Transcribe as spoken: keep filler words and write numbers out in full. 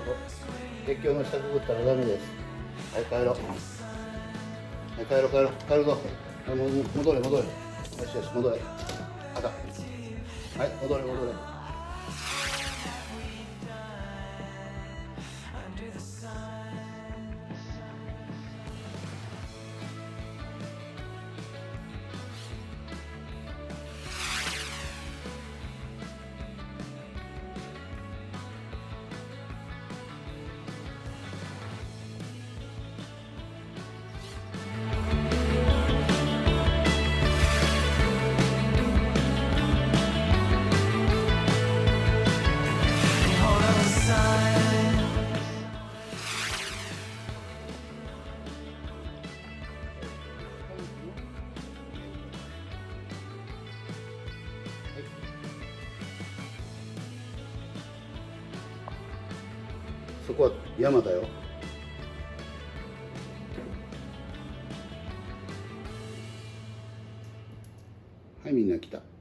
鉄橋の下くぐったらダメです。はい帰ろう。はい帰ろう帰ろう帰るぞ。はいも戻れ戻れ。よしよし戻れ。あかん。はい戻れ戻れ。そこは山だよ。はいみんな来た。